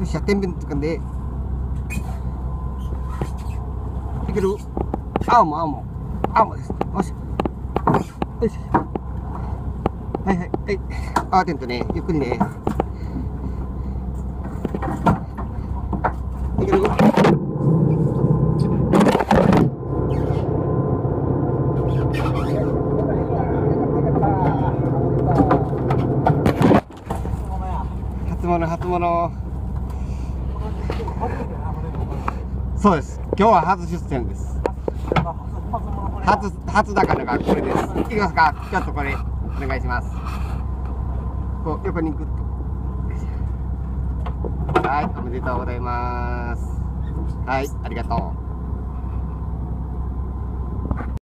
しゃ、天秤つかんで。いける？青もです。よし。よし。はいはい。はい。あ、テントね。ゆっくりね。いける？初物。そうです。今日は初出店です。初だからがこれです。いきますか。ちょっとこれお願いします。こう横にグッと。はい、おめでとうございます。はい、ありがとう。